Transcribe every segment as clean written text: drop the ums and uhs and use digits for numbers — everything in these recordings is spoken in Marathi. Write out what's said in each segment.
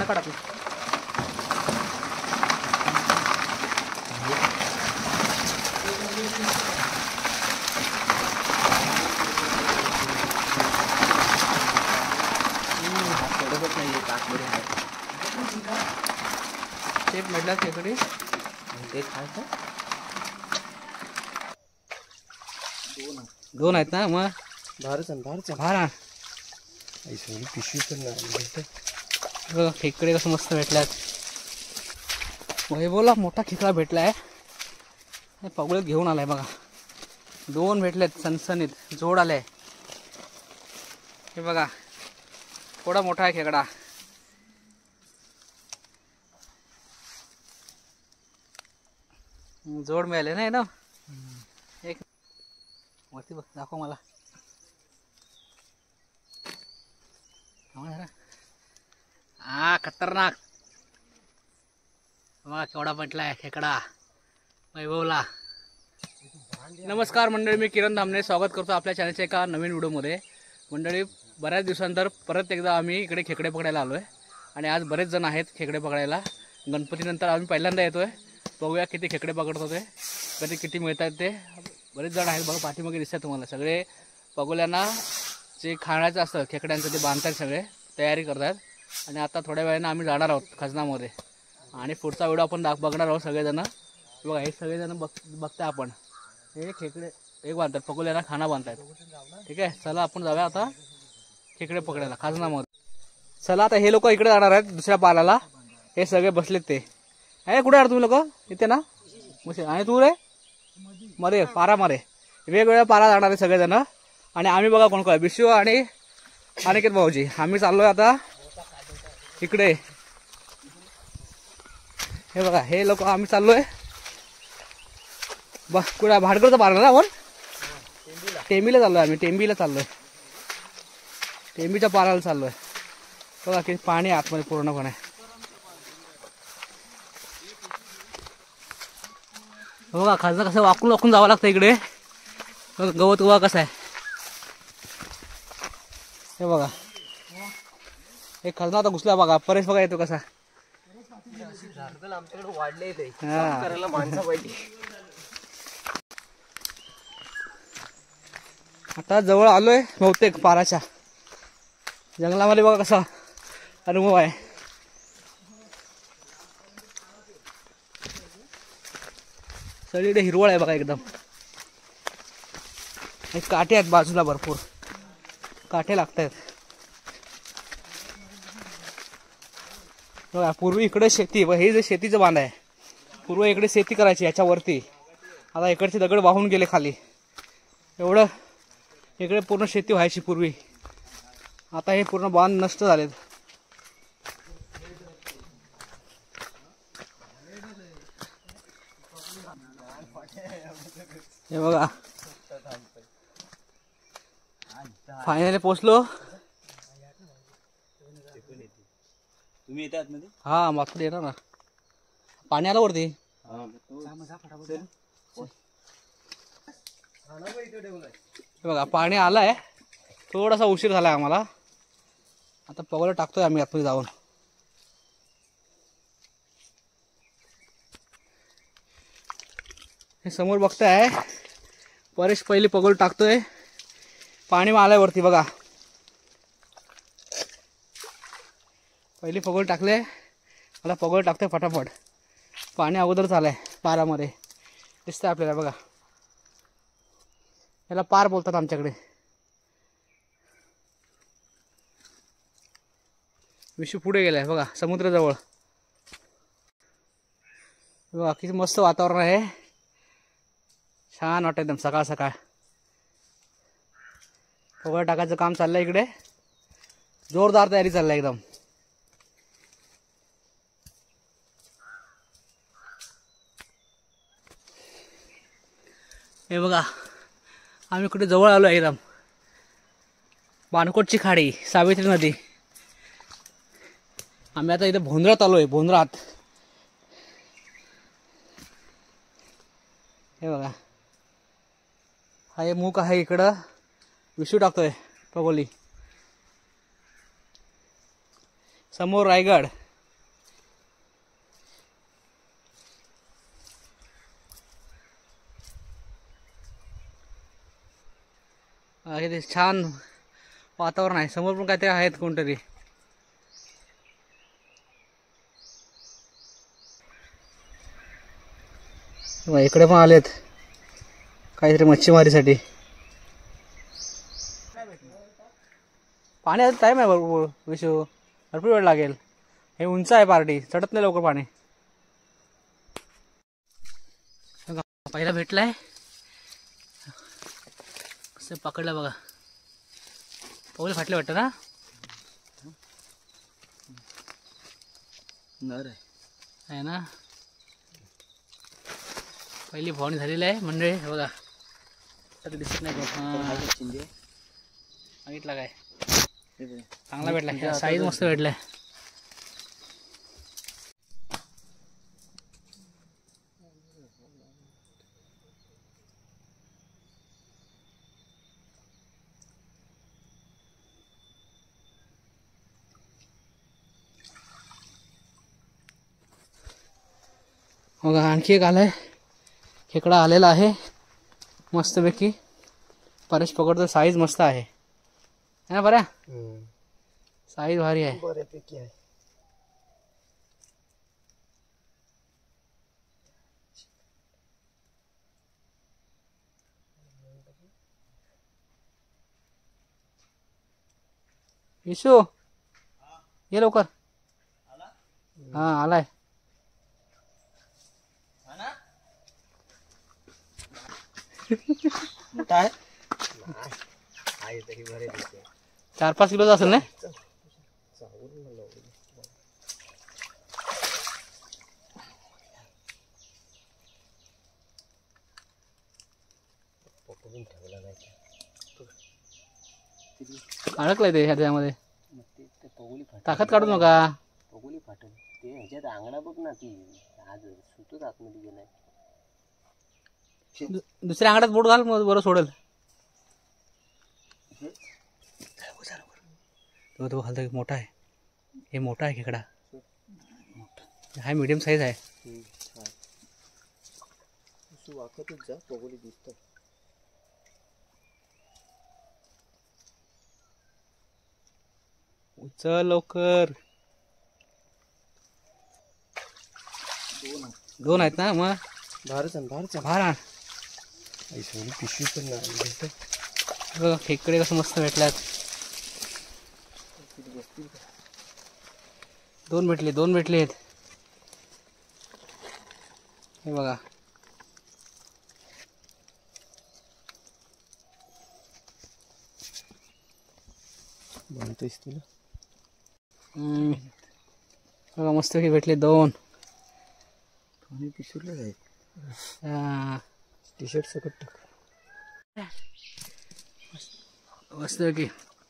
काढ आपलं. शेप म्हटला खेकडे ते खायचं. दोन आहेत ना मग भारा पिशवी पण खेकडे कसं मस्त भेटल्यात. वैभवला मोठा खेकडा भेटलाय. पगळत घेऊन आलाय बघा. दोन भेटलेत सनसनीत जोड आलाय. हे बघा थोडा मोठा आहे खेकडा. जोड मिळाले नाही ना. एक वरती बघ दाखव मला. हा खतरनाक बघा केवढा म्हटलाय खेकडा वैभवला. नमस्कार मंडळी, मी किरण धामणे स्वागत करतो आपल्या चॅनलच्या एका नवीन व्हिडिओमध्ये. मंडळी बऱ्याच दिवसानंतर परत एकदा आम्ही इकडे खेकडे पकडायला आलो आहे. आणि आज बरेच जण आहेत खेकडे पकडायला. गणपतीनंतर आम्ही पहिल्यांदा येतो आहे. बघूया किती खेकडे पकडत होते, कधी किती मिळतात ते. बरेच जण आहेत बघा पाठीमागे दिसतात तुम्हाला. सगळे पगोल्यांना जे खाण्याचं असतं खेकड्यांचं ते बांधतात, सगळे तयारी करतात. आणि आता थोड्या वेळानं आम्ही जाणार आहोत खजनामध्ये. आणि पुढचा व्हिडिओ आपण बघणार आहोत सगळेजण. बघा हे सगळेजण बघताय आपण. हे खेकडे एक बांधतात, पगोल्यांना खाना बांधतात. ठीक आहे, चला आपण जाऊया आता खेकडे पकडायला खजनामध्ये. चला आता हे लोक इकडे जाणार आहेत दुसऱ्या पालाला. हे सगळे बसलेत ते. हे कुठे आहात तुम्ही लोक? इथे ना. आणि तू रे मरे पारा मारे वेगवेगळ्या पारा जाणार आहे सगळेजण. आणि आम्ही बघा कोण कोण, विशू आणि अनिकेत भाऊजी. आम्ही चाललोय आता इकडे. हे बघा हे लोक आम्ही चाललोय बस कुठे भाडगरचा पारा ना. आपण टेंबीला चाललोय. आम्ही टेंबीला चाललोय. टेंबीच्या पाराला चाललोय. बघा किती पाणी आतमध्ये पूर्णपणे. बघा खाजना कसं वाकून वाकून जावं लागतं इकडे. गवत उभा कसं आहे हे बघा. हे खजना आता घुसला बघा. परेश बघा येतो कसा. आमच्याकडे वाढले करायला माणसा पाहिजे. आता जवळ आलोय बहुतेक पाराच्या. जंगलामध्ये बघा कसा अनुभव आहे. सगळीकडे हिरवळ आहे बघा एकदम. काटे आहेत बाजूला, भरपूर काटे लागत आहेत बघा. पूर्वी इकडे शेती, हे जे शेतीचं बांध आहे, पूर्व इकडे शेती करायची याच्यावरती. आता इकडचे दगड वाहून गेले खाली. एवढं इकडे पूर्ण शेती व्हायची पूर्वी. आता हे पूर्ण बांध नष्ट झालेत. हे बघा फायनली पोचलो. तुम्ही येतात मध्ये? हा मागकडे येणार ना. पाणी आलं वरती. बघा पाणी आलंय. थोडासा उशीर झालाय आम्हाला. आता पगोला टाकतोय आम्ही आतमध्ये जाऊन. हे समोर बघताय परेश पहिली पगोल टाकतोय. पाणी आलंय वरती बघा. पहिली पगोल टाकले. मला पगोल टाकतोय फटाफट. पाणी अगोदर झालंय पारामध्ये दिसतंय आपल्याला बघा. याला पार बोलतात आमच्याकडे. विशू पुढे गेलाय बघा समुद्राजवळ. बघा किती मस्त वातावरण आहे. छान वाटतं एकदम सकाळ सकाळ. पगोल टाकायचं काम चाललंय इकडे. जोरदार तयारी चाललंय एकदम. हे बघा आम्ही कुठे जवळ आलो एकदम. बाणकोटची खाडी, सावित्री नदी. आम्ही आता इथे भोंदरात आलोय. भोंदरात हे बघा. हा हे मूक आहे इकडं. विशू टाकतोय पगोली. समोर रायगड. इथे छान वातावरण आहे. समोर पण काहीतरी आहेत कोणतरी. इकडे पण आलेत काहीतरी मच्छीमारीसाठी. पाणी आता टाईम आहे भरपूर विशू, भरपूर वेळ लागेल. हे उंच आहे पार्टी, चढत नाही लवकर पाणी. पहिला भेटलाय, कसं पकडलं बघा. पवले फाटले वाटतं ना. नर आहे ना. पहिली फवारणी झालेली आहे मंडळी. बघा तरी दिसत नाही. सांगितलं काय चांगला भेटलाय, साईज मस्त भेटलाय. बघा आणखी एक आलाय, खेकडा आलेला आहे मस्तपैकी. परेश पकडतो, साईज मस्त आहे ना. बऱ्या साईज भारी आहे. बऱ्यापैकी आहे. विशू ये लवकर. हा आलाय. मोठा आहे. आहे तरी बरे दिसते. 4-5 किलोचा असेल ना. अडकलाय ते ह्याच्यामध्ये. ताकद काढू नका. पगोली फाटल ते ह्याच्यात आंगडा बघ ना. ती आज सुतूच आतमध्ये गेलाय. दुसऱ्या आंगड्यात बोट घाल, मग बरं सोडेल. तो घालतो. मोठा आहे हे, मोठा आहे खेकडा. हा मीडियम साईज आहे. वाकतच जा, पगोली दिसत. उचल लवकर. दोन आहेत ना. मग भार आण. पिशवी पण बघा खेकडे कसं मस्त भेटल्यात. दोन भेटले आहेत. हे बघा बांधतोयस तुला. बघा मस्त भेटले दोन. पिशवीला आहे. टी शर्ट सकट टाक. मस्त की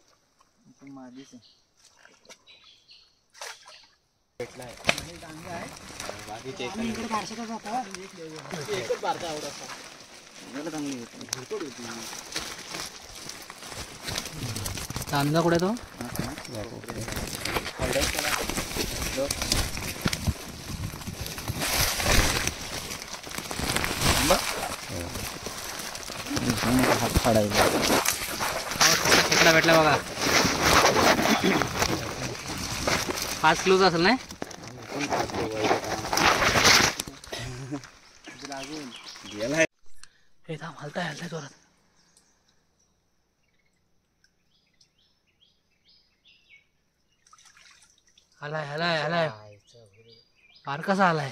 चांदा कुठे तो. हात फाडायला खेकडा भेटला बघा. 5 किलोचा असेल ना. हे थांब, हलताय जोरात. हलाय फार कसा आलाय.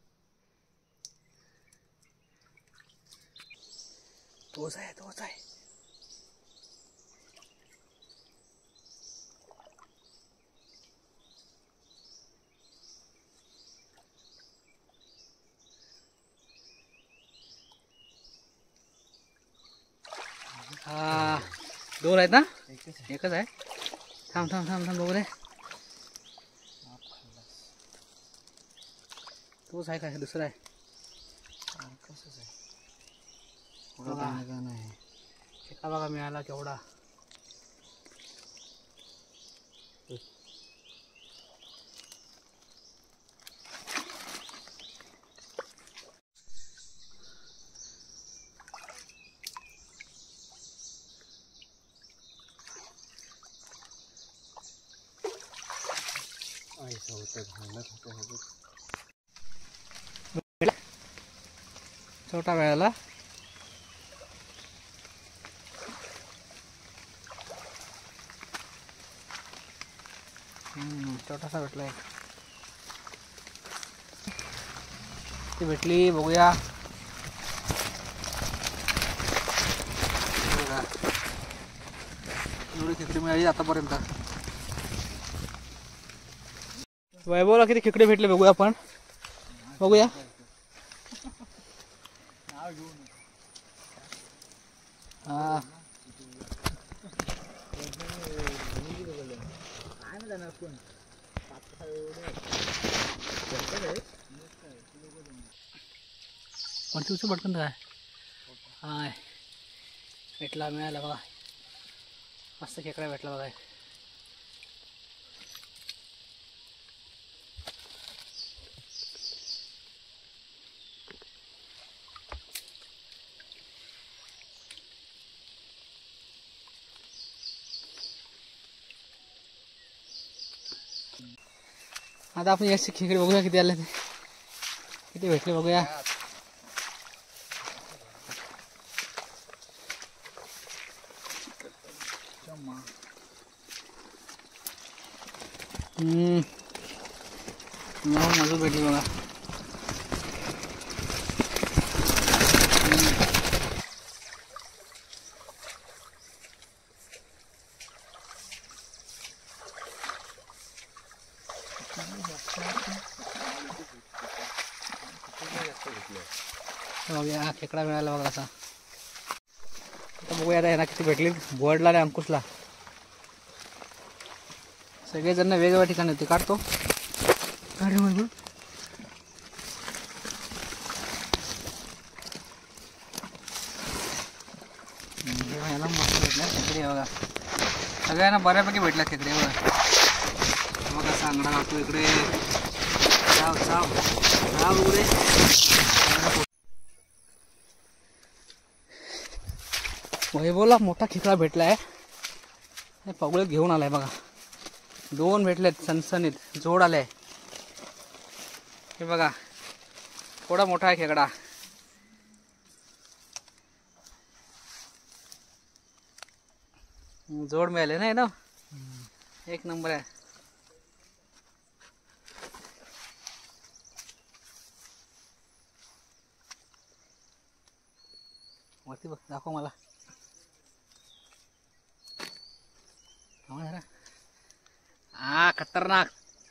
तोच आहे. हा दोन आहेत ना. एकच आहे. थांब बघू दे. तोच आहे काय दुसरा आहे. एका बघा मिळाला केवढा. ऐसा होतं घालणं होतं ह्याचं. छोटा मिळाला. छोटासा भेटला एक. ती भेटली बघूया. एवढी खेकडी मिळाली आतापर्यंत. वैभवला किती खेकडे भेटले बघूया आपण. बघूया. हा तुझं पटकन काय हाय भेटला मिळाला बघा. मस्त खेकडा भेटला बघा. आता आपण याची खेकडे बघूया किती आले ते. किती भेटले बघूया. मजूर भेटली बघा. बघूया खेकडा मिळाला बघा. असा आता बघूया आता यांना किती भेटली. बोर्डला आणि अंकुशला सगळेजण वेगवेगळ्या ठिकाणी होते. काढतो अरे मग याला मस्त भेटल्या खेकडे बघा. सगळ्यांना बऱ्यापैकी भेटल्या खेकडे बघा. बघा सांगडा लागतो इकडे. चाव चाव चाव उघडे. वैभवला मोठा खेकडा भेटला आहे. पगळे घेऊन आलाय बघा. 2 भेटलेत सनसनीत जोड आले. हे बघा थोडा मोठा आहे खेकडा. जोड मिळाले नाही ना. एक नंबर आहे. वरती बघ दाखव मला. हा खतरनाक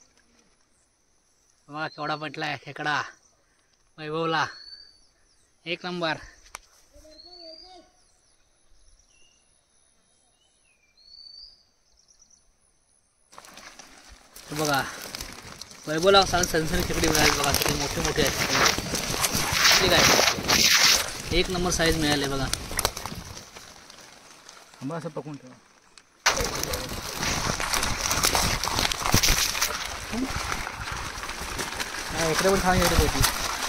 बघा केवढा पटलाय खेकडा वैभवला. एक नंबर. बघा वैभवला सनसनी खेकडी मिळाली बघा. किती मोठे मोठे आहेत. ठीक आहे. एक नंबर साईज मिळाले बघा. आंबा असं पकवून ठेवा. इकडे पण छान घेतली होती.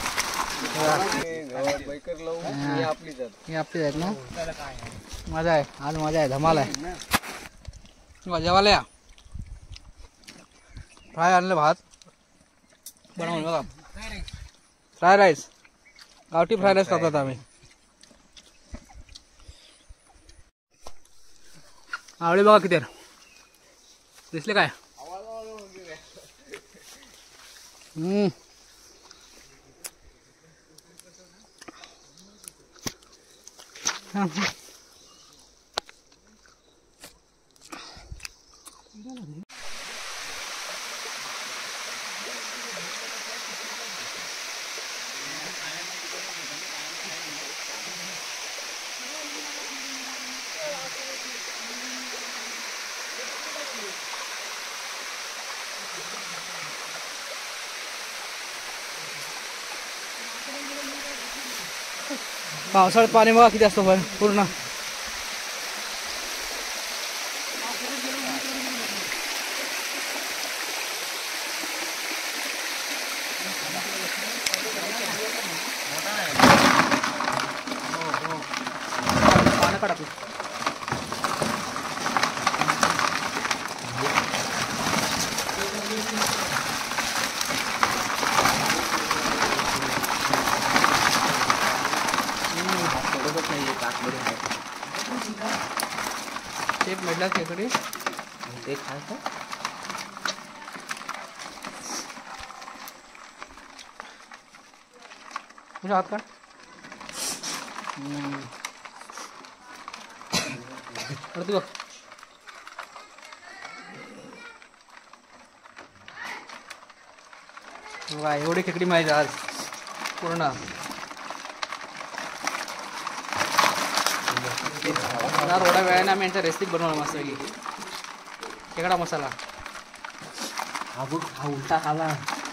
ही आपलीच आहेत ना. मजा आहे आज. मजा आहे धमाल आहे. जेवायला या. फ्राय आणलं भात बनवून बघा. फ्राय राईस गावठी फ्राय राईस करतात आम्ही. आवळे बघा किती दिसले काय. पावसाळ्यात पाणी बघा किती असतं पण पूर्ण. पाणी काढा. साईडला खेकडी ते खायचं. तुझ्या हात काढ. वरती बघ. बघा एवढी खेकडी माहिती आज पूर्ण. थोड्या वेळाने आम्ही यांचा रेसिपी बनवला मस्त खेकडा मसाला. हा बघ, हा उलटा खाला.